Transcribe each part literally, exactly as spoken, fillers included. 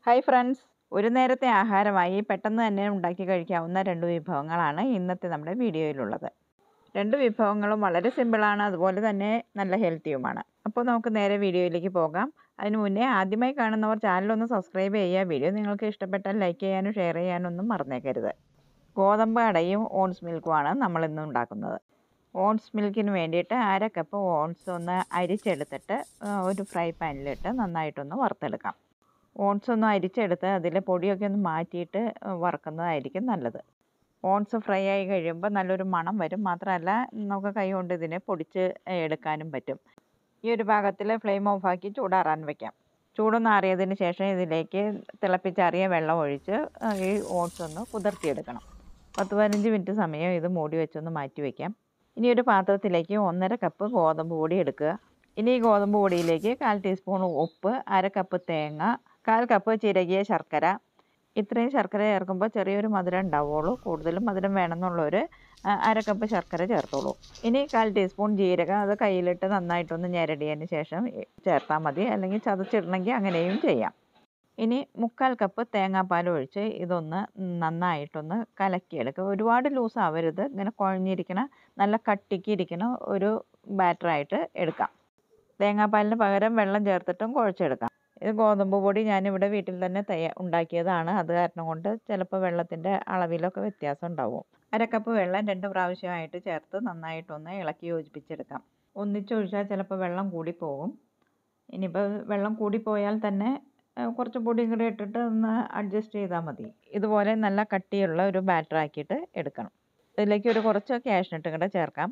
Hi friends, ഒരു നേരത്തെ ആഹാരമായി പെട്ടെന്ന് തന്നെ ഉണ്ടാക്കി കഴിക്കാവുന്ന രണ്ട് വിഭവങ്ങളാണ് ഇന്നത്തെ നമ്മുടെ വീഡിയോയിലുള്ളത്. രണ്ട് വിഭവങ്ങളും വളരെ സിമ്പിളാണ്, അതുപോലെ തന്നെ നല്ല ഹെൽത്തിയുമാണ്. അപ്പോൾ നമുക്ക് നേരെ വീഡിയോയിലേക്ക് പോകാം. അതിനു മുന്നേ ആദ്യമായി കാണുന്നവർ ചാനലൊന്ന് സബ്സ്ക്രൈബ് ചെയ്യുക. വീഡിയോ നിങ്ങൾക്ക് ഇഷ്ടപ്പെട്ടാൽ ലൈക്ക് ചെയ്യാനും ഷെയർ ചെയ്യാനും ഒന്നും മറന്നേക്കരുത്. ഗോതമ്പ് അടയും ഓട്സ് മിൽക്കുമാണ് നമ്മളിന്ന് ഉണ്ടാക്കുന്നത്. ഓട്സ് മിൽക്കിന് വേണ്ടിയിട്ട് അര കപ്പ് ഓട്സ് ഒന്ന് അരിച്ചെടുത്തിട്ട് ഒരു ഫ്രൈ പാനിലിട്ട് നന്നായിട്ടൊന്ന് വറുത്തെടുക്കാം. ഓട്സ് ഒന്ന് അരിച്ചെടുത്ത് അതിലെ പൊടിയൊക്കെ ഒന്ന് മാറ്റിയിട്ട് വറുക്കുന്നതായിരിക്കും നല്ലത്. ഓട്സ് ഫ്രൈ ആയി കഴിയുമ്പോൾ നല്ലൊരു മണം വരും. മാത്രമല്ല നമുക്ക് കൈ കൊണ്ട് ഇതിനെ പൊടിച്ച് എടുക്കാനും പറ്റും. ഈ ഒരു പാകത്തിൽ ഫ്ലെയിം ഓഫാക്കി ചൂടാറാൻ വയ്ക്കാം. ചൂടൊന്ന് ആറിയതിന് ശേഷം ഇതിലേക്ക് തിളപ്പിച്ചാറിയ വെള്ളം ഒഴിച്ച് ഈ ഓട്സ് ഒന്ന് കുതിർത്തിയെടുക്കണം. പത്ത് പതിനഞ്ച് മിനിറ്റ് സമയം ഇത് മൂടി വെച്ചൊന്ന് മാറ്റി വയ്ക്കാം. ഇനി ഒരു പാത്രത്തിലേക്ക് ഒന്നര കപ്പ് ഗോതമ്പ് പൊടി എടുക്കുക. ഇനി ഈ ഗോതമ്പ് പൊടിയിലേക്ക് കാൽ ടീസ്പൂൺ ഉപ്പ്, അര കപ്പ് തേങ്ങ, കാൽ കപ്പ് ചിരകിയ ശർക്കര. ഇത്രയും ശർക്കര ചേർക്കുമ്പോൾ ചെറിയൊരു മധുരം ഉണ്ടാവുള്ളൂ. കൂടുതലും മധുരം വേണമെന്നുള്ളവർ അര കപ്പ് ശർക്കര ചേർത്തോളൂ. ഇനി കാൽ ടീസ്പൂൺ ജീരകം, അത് കയ്യിലിട്ട് നന്നായിട്ടൊന്ന് ഞെരടിയതിന് ശേഷം ചേർത്താൽ മതി, അല്ലെങ്കിൽ ചതച്ചിടണമെങ്കിൽ അങ്ങനെയും ചെയ്യാം. ഇനി മുക്കാൽ കപ്പ് തേങ്ങാപ്പാൽ ഒഴിച്ച് ഇതൊന്ന് നന്നായിട്ടൊന്ന് കലക്കിയെടുക്കുക. ഒരുപാട് ലൂസ് ആവരുത്, ഇങ്ങനെ കുഴഞ്ഞിരിക്കണ നല്ല കട്ടിക്ക് ഇരിക്കണ ഒരു ബാറ്ററായിട്ട് എടുക്കാം. തേങ്ങാപ്പാലിന് പകരം വെള്ളം ചേർത്തിട്ടും കുഴച്ചെടുക്കാം. ഇത് ഗോതമ്പ് പൊടി ഞാനിവിടെ വീട്ടിൽ തന്നെ തയ്യാ ഉണ്ടാക്കിയതാണ്. അത് കാരണം കൊണ്ട് ചിലപ്പോൾ വെള്ളത്തിൻ്റെ അളവിലൊക്കെ വ്യത്യാസം ഉണ്ടാവും. അര കപ്പ് വെള്ളം രണ്ട് പ്രാവശ്യമായിട്ട് ചേർത്ത് നന്നായിട്ടൊന്ന് ഇളക്കി യോജിപ്പിച്ചെടുക്കാം. ഒന്നിച്ചൊഴിച്ചാൽ ചിലപ്പോൾ വെള്ളം കൂടിപ്പോകും. ഇനിയിപ്പോൾ വെള്ളം കൂടിപ്പോയാൽ തന്നെ കുറച്ച് പൊടിയും കൂടി ഇട്ടിട്ട് ഒന്ന് അഡ്ജസ്റ്റ് ചെയ്താൽ മതി. ഇതുപോലെ നല്ല കട്ടിയുള്ള ഒരു ബാറ്റർ ആക്കിയിട്ട് എടുക്കണം. ഇതിലേക്ക് ഒരു കുറച്ച് കാഷ്നട്ടും കൂടെ ചേർക്കാം.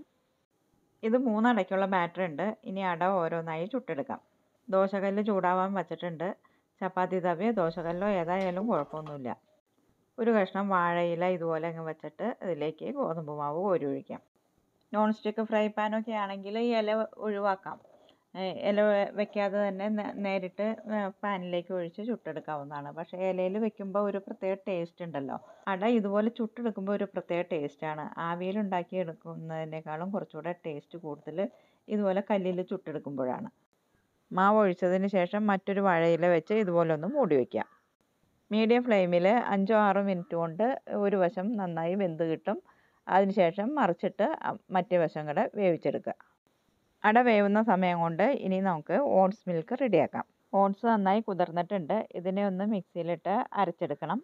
ഇത് മൂന്നടയ്ക്കുള്ള ബാറ്റർ ഉണ്ട്. ഇനി അട ഓരോന്നായി ചുട്ടെടുക്കാം. ദോശക്കല്ല് ചൂടാവാൻ വച്ചിട്ടുണ്ട്. ചപ്പാത്തി തവയോ ദോശക്കല്ലോ ഏതായാലും കുഴപ്പമൊന്നുമില്ല. ഒരു കഷ്ണം വാഴയില ഇതുപോലെ അങ്ങ് വെച്ചിട്ട് അതിലേക്ക് ഗോതമ്പ് മാവ് കോരി ഒഴിക്കാം. നോൺ സ്റ്റിക്ക് ഫ്രൈ പാനൊക്കെ ആണെങ്കിൽ ഈ ഇല ഒഴിവാക്കാം. ഇല വെക്കാതെ തന്നെ നേരിട്ട് പാനിലേക്ക് ഒഴിച്ച് ചുട്ടെടുക്കാവുന്നതാണ്. പക്ഷേ ഇലയിൽ വെക്കുമ്പോൾ ഒരു പ്രത്യേക ടേസ്റ്റ് ഉണ്ടല്ലോ. അട ഇതുപോലെ ചുട്ടെടുക്കുമ്പോൾ ഒരു പ്രത്യേക ടേസ്റ്റാണ്. ആവിയിൽ ഉണ്ടാക്കി എടുക്കുന്നതിനേക്കാളും കുറച്ചുകൂടെ ടേസ്റ്റ് കൂടുതൽ ഇതുപോലെ കല്ലിൽ ചുട്ടെടുക്കുമ്പോഴാണ്. മാവ് ഒഴിച്ചതിന് ശേഷം മറ്റൊരു വാഴയില വെച്ച് ഇതുപോലെ ഒന്ന് മൂടി വയ്ക്കാം. മീഡിയം ഫ്ലെയിമിൽ അഞ്ചോ ആറോ മിനിറ്റ് കൊണ്ട് ഒരു വശം നന്നായി വെന്ത് കിട്ടും. അതിനുശേഷം മറിച്ചിട്ട് മറ്റേ വശം കൂടെ വേവിച്ചെടുക്കുക. അട വേവുന്ന സമയം കൊണ്ട് ഇനി നമുക്ക് ഓട്സ് മിൽക്ക് റെഡിയാക്കാം. ഓട്സ് നന്നായി കുതിർന്നിട്ടുണ്ട്. ഇതിനെ ഒന്ന് മിക്സിയിലിട്ട് അരച്ചെടുക്കണം.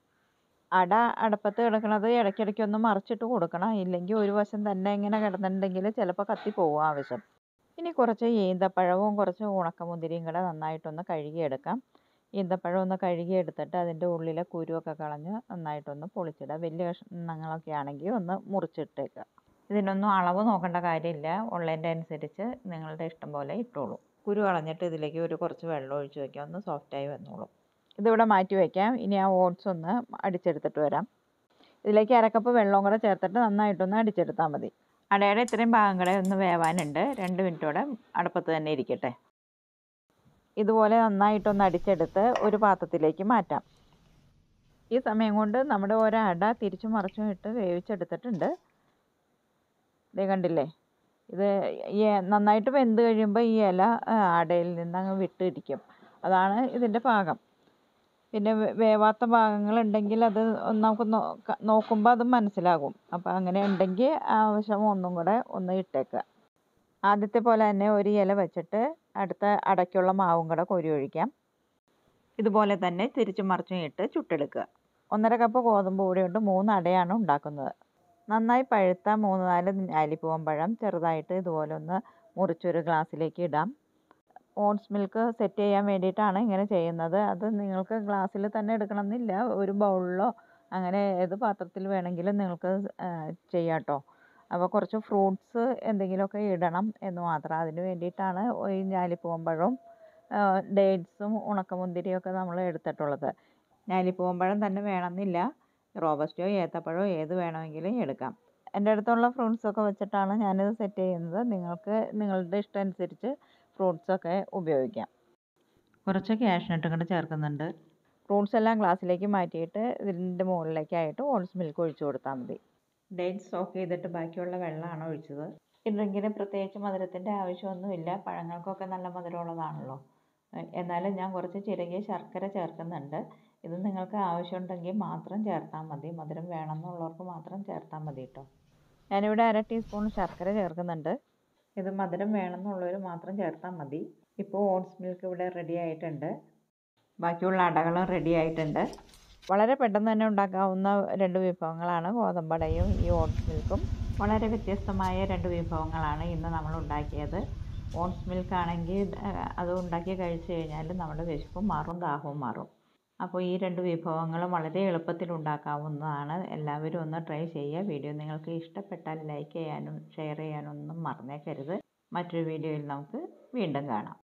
അട അടപ്പത്ത് കിടക്കണത് ഇടയ്ക്കിടയ്ക്ക് ഒന്ന് മറിച്ചിട്ട് കൊടുക്കണം. ഇല്ലെങ്കിൽ ഒരു വശം തന്നെ ഇങ്ങനെ കിടന്നിട്ടുണ്ടെങ്കിൽ ചിലപ്പോൾ കത്തിപ്പോവും ആവശ്യം. ഇനി കുറച്ച് ഈന്തപ്പഴവും കുറച്ച് ഉണക്കമുന്തിരിയും കൂടെ നന്നായിട്ടൊന്ന് കഴുകിയെടുക്കാം. ഈന്തപ്പഴം ഒന്ന് കഴുകിയെടുത്തിട്ട് അതിൻ്റെ ഉള്ളിലെ കുരുവൊക്കെ കളഞ്ഞ് നന്നായിട്ടൊന്ന് പൊളിച്ചിടുക. വലിയ കഷ്ണങ്ങളൊക്കെ ആണെങ്കിൽ ഒന്ന് മുറിച്ചിട്ടേക്കുക. ഇതിനൊന്നും അളവ് നോക്കേണ്ട കാര്യമില്ല. ഉള്ളതിൻ്റെ അനുസരിച്ച് നിങ്ങളുടെ ഇഷ്ടം പോലെ ഇട്ടോളൂ. കുരു കളഞ്ഞിട്ട് ഇതിലേക്ക് ഒരു കുറച്ച് വെള്ളം ഒഴിച്ച് വയ്ക്കാം. ഒന്ന് സോഫ്റ്റായി വന്നോളൂ. ഇതിവിടെ മാറ്റി വയ്ക്കാം. ഇനി ആ ഓട്സ് ഒന്ന് അടിച്ചെടുത്തിട്ട് വരാം. ഇതിലേക്ക് അരക്കപ്പ് വെള്ളവും കൂടെ ചേർത്തിട്ട് നന്നായിട്ടൊന്ന് അടിച്ചെടുത്താൽ മതി. അടയുടെ ഇത്രയും ഭാഗങ്ങളെ ഒന്ന് വേവാനുണ്ട്. രണ്ട് മിനിറ്റോടെ അടുപ്പത്ത് തന്നെ ഇരിക്കട്ടെ. ഇതുപോലെ നന്നായിട്ടൊന്ന് അടിച്ചെടുത്ത് ഒരു പാത്രത്തിലേക്ക് മാറ്റാം. ഈ സമയം കൊണ്ട് നമ്മുടെ ഓരോ അട തിരിച്ചും മറിച്ചും ഇട്ട് വേവിച്ചെടുത്തിട്ടുണ്ട്. ഇത് കണ്ടില്ലേ, ഇത് ഈ നന്നായിട്ട് വെന്ത് കഴിയുമ്പോൾ ഈ ഇല അടയിൽ നിന്ന് അങ്ങ് വിട്ടിരിക്കും. അതാണ് ഇതിൻ്റെ പാകം. പിന്നെ വേവാത്ത ഭാഗങ്ങളുണ്ടെങ്കിൽ അത് നമുക്ക് നോക്കുമ്പോൾ അത് മനസ്സിലാകും. അപ്പോൾ അങ്ങനെ ഉണ്ടെങ്കിൽ ആവശ്യം ഒന്നും കൂടെ ഒന്ന് ഇട്ടേക്കുക. ആദ്യത്തെ പോലെ തന്നെ ഒരു ഇല വെച്ചിട്ട് അടുത്ത അടയ്ക്കുള്ള മാവും കൂടെ കോരി ഒഴിക്കാം. ഇതുപോലെ തന്നെ തിരിച്ചും മറിച്ചും ഇട്ട് ചുട്ടെടുക്കുക. ഒന്നര കപ്പ് ഗോതമ്പ് പൊടി കൊണ്ട് മൂന്ന് അടയാണ് ഉണ്ടാക്കുന്നത്. നന്നായി പഴുത്ത മൂന്ന് നാല് ഞാലിപ്പൂവൻ പഴം ചെറുതായിട്ട് ഇതുപോലെ ഒന്ന് മുറിച്ചൊരു ഗ്ലാസ്സിലേക്ക് ഇടാം. ഓട്സ് മിൽക്ക് സെറ്റ് ചെയ്യാൻ വേണ്ടിയിട്ടാണ് ഇങ്ങനെ ചെയ്യുന്നത്. അത് നിങ്ങൾക്ക് ഗ്ലാസ്സിൽ തന്നെ എടുക്കണമെന്നില്ല. ഒരു ബൗളിലോ അങ്ങനെ ഏത് പാത്രത്തിൽ വേണമെങ്കിലും നിങ്ങൾക്ക് ചെയ്യാം കേട്ടോ. അപ്പോൾ കുറച്ച് ഫ്രൂട്ട്സ് എന്തെങ്കിലുമൊക്കെ ഇടണം എന്ന് മാത്രം. അതിന് വേണ്ടിയിട്ടാണ് ഈ ഞാലിപ്പൂവൻ പഴവും ഡേറ്റ്സും ഉണക്കമുന്തിരിയൊക്കെ നമ്മൾ എടുത്തിട്ടുള്ളത്. ഞാലിപ്പൂവൻ പഴം തന്നെ വേണമെന്നില്ല. റോബസ്റ്റോ ഏത്തപ്പഴമോ ഏത് വേണമെങ്കിലും എടുക്കാം. എൻ്റെ അടുത്തുള്ള ഫ്രൂട്ട്സൊക്കെ വെച്ചിട്ടാണ് ഞാനിത് സെറ്റ് ചെയ്യുന്നത്. നിങ്ങൾക്ക് നിങ്ങളുടെ ഇഷ്ടം അനുസരിച്ച് ഫ്രൂട്ട്സൊക്കെ ഉപയോഗിക്കാം. കുറച്ച് കാഷ്നട്ടും കൂടെ ചേർക്കുന്നുണ്ട്. ഫ്രൂട്ട്സ് എല്ലാം ഗ്ലാസ്സിലേക്ക് മാറ്റിയിട്ട് ഇതിൻ്റെ മുകളിലേക്കായിട്ട് ഓട്സ് മിൽക്ക് ഒഴിച്ചു കൊടുത്താൽ മതി. ഡേറ്റ്സ് സോക്ക് ചെയ്തിട്ട് ബാക്കിയുള്ള വെള്ളമാണ് ഒഴിച്ചത്. ഈ ഡ്രിങ്കിന് പ്രത്യേകിച്ച് മധുരത്തിൻ്റെ ആവശ്യമൊന്നുമില്ല. പഴങ്ങൾക്കൊക്കെ നല്ല മധുരമുള്ളതാണല്ലോ. എന്നാലും ഞാൻ കുറച്ച് ചിരകിയ ശർക്കര ചേർക്കുന്നുണ്ട്. ഇത് നിങ്ങൾക്ക് ആവശ്യമുണ്ടെങ്കിൽ മാത്രം ചേർത്താൽ മതി. മധുരം വേണമെന്നുള്ളവർക്ക് മാത്രം ചേർത്താൽ മതി കേട്ടോ. ഞാനിവിടെ അര ടീസ്പൂൺ ശർക്കര ചേർക്കുന്നുണ്ട്. ഇത് മധുരം വേണമെന്നുള്ളവർ മാത്രം ചേർത്താൽ മതി. ഇപ്പോൾ ഓട്സ് മിൽക്ക് ഇവിടെ റെഡി ആയിട്ടുണ്ട്. ബാക്കിയുള്ള അടകളും റെഡി ആയിട്ടുണ്ട്. വളരെ പെട്ടെന്ന് തന്നെ ഉണ്ടാക്കാവുന്ന രണ്ട് വിഭവങ്ങളാണ് ഗോതമ്പടയും ഈ ഓട്സ് മിൽക്കും. വളരെ വ്യത്യസ്തമായ രണ്ട് വിഭവങ്ങളാണ് ഇന്ന് നമ്മൾ ഉണ്ടാക്കിയത്. ഓട്സ് മിൽക്ക് ആണെങ്കിൽ അത് ഉണ്ടാക്കി കഴിച്ച് കഴിഞ്ഞാൽ നമ്മുടെ വിശപ്പും മാറും, ദാഹവും മാറും. അപ്പോൾ ഈ രണ്ട് വിഭവങ്ങളും വളരെ എളുപ്പത്തിൽ ഉണ്ടാക്കാവുന്നതാണ്. എല്ലാവരും ഒന്ന് ട്രൈ ചെയ്യുക. വീഡിയോ നിങ്ങൾക്ക് ഇഷ്ടപ്പെട്ടാൽ ലൈക്ക് ചെയ്യാനും ഷെയർ ചെയ്യാനും ഒന്നും മറന്നേക്കരുത്. മറ്റൊരു വീഡിയോയിൽ നമുക്ക് വീണ്ടും കാണാം.